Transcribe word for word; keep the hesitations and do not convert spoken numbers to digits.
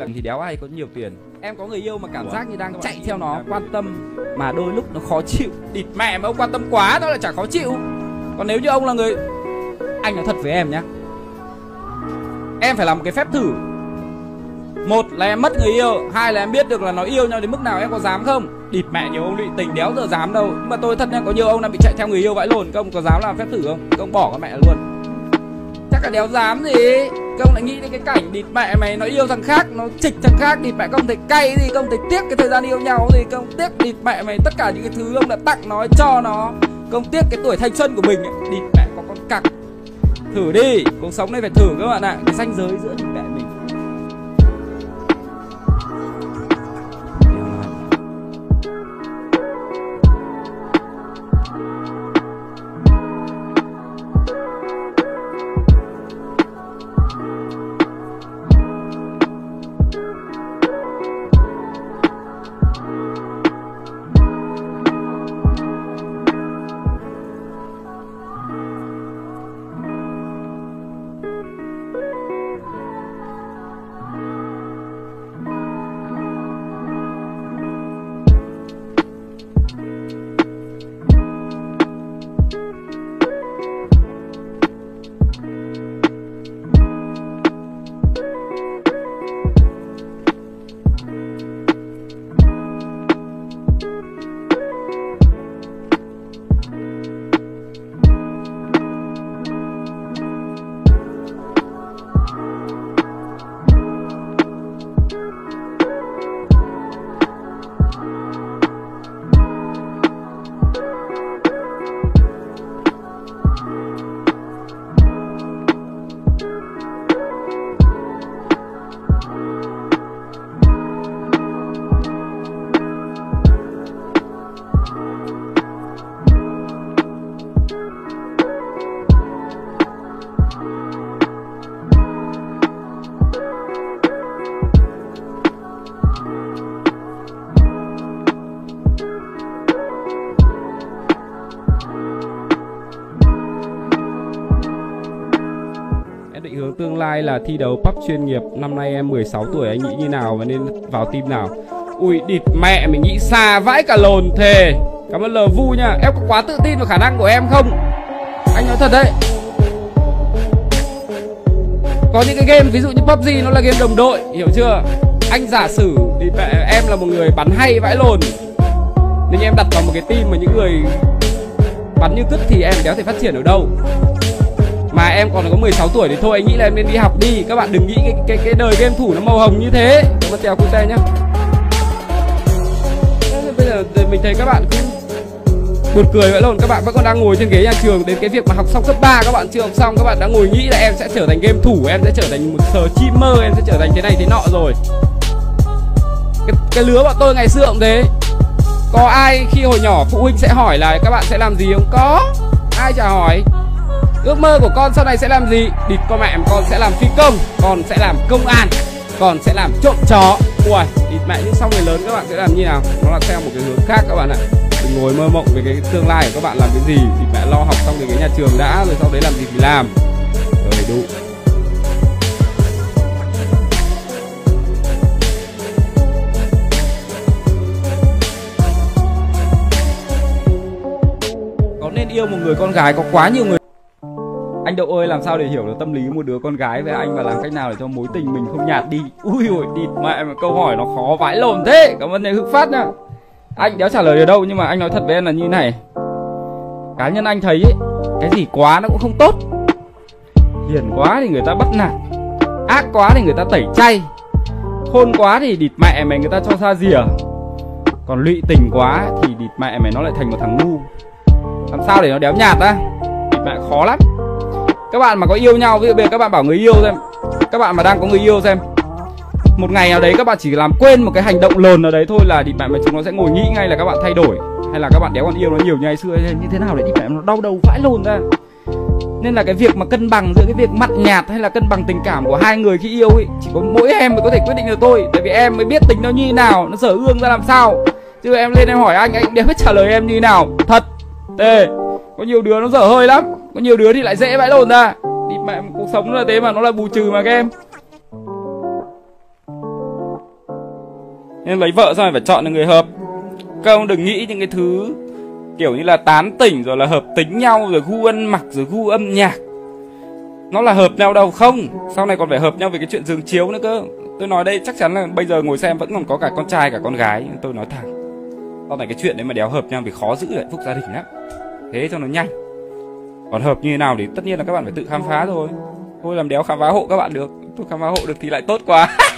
là thì đéo ai có nhiều tiền. Em có người yêu mà cảm giác như đang chạy theo nó, quan tâm mà đôi lúc nó khó chịu. Địt mẹ mà ông quan tâm quá đó là chả khó chịu. Còn nếu như ông là người, anh nói thật với em nhá, em phải làm một cái phép thử. Một là em mất người yêu, hai là em biết được là nó yêu nhau đến mức nào, em có dám không? Địt mẹ, nhiều ông lụy tình đéo giờ dám đâu. Nhưng mà tôi thật nha, có nhiều ông đang bị chạy theo người yêu vãi lồn. Các ông có dám làm phép thử không? Các ông bỏ con mẹ luôn. Chắc là đéo dám gì. Các ông lại nghĩ đến cái cảnh địt mẹ mày nó yêu thằng khác, nó chịch thằng khác, địt mẹ, không thấy cay gì, không thấy tiếc cái thời gian yêu nhau gì, không tiếc địt mẹ mày tất cả những cái thứ ông đã tặng nó, cho nó, không tiếc cái tuổi thanh xuân của mình ấy. Địt mẹ có con cặc. Thử đi, cuộc sống này phải thử các bạn ạ. Cái ranh giới giữa địt mẹ mình. Định hướng tương lai là thi đấu pub chuyên nghiệp. Năm nay em mười sáu tuổi, anh nghĩ như nào và nên vào team nào? Ui địt mẹ, mình nghĩ xa vãi cả lồn thề. Cảm ơn L Vu nha. Em có quá tự tin vào khả năng của em không? Anh nói thật đấy. Có những cái game ví dụ như pê u bê giê nó là game đồng đội, hiểu chưa? Anh giả sử thì mẹ em là một người bắn hay vãi lồn, nên em đặt vào một cái team mà những người bắn như cứt thì em đéo thể phát triển ở đâu. Mà em còn có mười sáu tuổi thì thôi, anh nghĩ là em nên đi học đi. Các bạn đừng nghĩ cái cái, cái đời game thủ nó màu hồng như thế. Cảm ơn Tèo Cute nhá. Bây giờ mình thấy các bạn cũng buồn cười vậy luôn. Các bạn vẫn còn đang ngồi trên ghế nhà trường. Đến cái việc mà học xong cấp ba các bạn chưa học xong, các bạn đã ngồi nghĩ là em sẽ trở thành game thủ, em sẽ trở thành một streamer, em sẽ trở thành thế này thế nọ rồi. Cái, cái lứa bọn tôi ngày xưa cũng thế. Có ai khi hồi nhỏ phụ huynh sẽ hỏi là các bạn sẽ làm gì không? Có. Ai chả hỏi. Ước mơ của con sau này sẽ làm gì? Địt con mẹ, con sẽ làm phi công, con sẽ làm công an, con sẽ làm trộm chó. Ui, địt mẹ, nhưng sau người lớn các bạn sẽ làm như nào? Nó là theo một cái hướng khác các bạn ạ. Đừng ngồi mơ mộng về cái tương lai của các bạn làm cái gì. Thì mẹ lo học xong cái nhà trường đã, rồi sau đấy làm gì thì làm. Rồi đủ. Có nên yêu một người con gái, có quá nhiều người. Anh Đậu ơi, làm sao để hiểu được tâm lý một đứa con gái với anh và làm cách nào để cho mối tình mình không nhạt đi? Ui ôi, địt mẹ, mà câu hỏi nó khó vãi lồn thế. Cảm ơn Lê Hữu Phát nha. Anh đéo trả lời được đâu, nhưng mà anh nói thật với em là như này. Cá nhân anh thấy ấy, cái gì quá nó cũng không tốt. Hiền quá thì người ta bắt nạt, ác quá thì người ta tẩy chay, khôn quá thì địt mẹ mày người ta cho xa rìa, còn lụy tình quá thì địt mẹ mày nó lại thành một thằng ngu. Làm sao để nó đéo nhạt ra? Địt mẹ khó lắm. Các bạn mà có yêu nhau, ví dụ bây giờ các bạn bảo người yêu xem, các bạn mà đang có người yêu xem, một ngày nào đấy các bạn chỉ làm quên một cái hành động lồn nào đấy thôi là địt mẹ mà chúng nó sẽ ngồi nghĩ ngay là các bạn thay đổi, hay là các bạn đéo còn yêu nó nhiều như ngày xưa, hay như thế nào để địt mẹ nó đau đầu vãi lồn ra. Nên là cái việc mà cân bằng giữa cái việc mặn nhạt hay là cân bằng tình cảm của hai người khi yêu ấy, chỉ có mỗi em mới có thể quyết định được thôi. Tại vì em mới biết tính nó như thế nào, nó dở ương ra làm sao. Chứ em lên em hỏi anh, anh đéo biết trả lời em như thế nào. Thật. Ê, có nhiều đứa nó dở hơi lắm, có nhiều đứa thì lại dễ vãi lồn ra. Địt mẹ, cuộc sống nó là thế mà, nó là bù trừ mà các em. Nên lấy vợ xong rồi phải chọn được người hợp. Các ông đừng nghĩ những cái thứ kiểu như là tán tỉnh rồi là hợp tính nhau rồi gu ăn mặc rồi gu âm nhạc nó là hợp nhau đâu. Không, sau này còn phải hợp nhau về cái chuyện giường chiếu nữa cơ. Tôi nói đây chắc chắn là bây giờ ngồi xem vẫn còn có cả con trai cả con gái. Tôi nói thẳng, sau này cái chuyện đấy mà đéo hợp nhau thì khó giữ hạnh phúc gia đình lắm. Thế cho nó nhanh. Còn hợp như thế nào thì tất nhiên là các bạn phải tự khám phá rồi. Tôi làm đéo khám phá hộ các bạn được. Tôi khám phá hộ được thì lại tốt quá.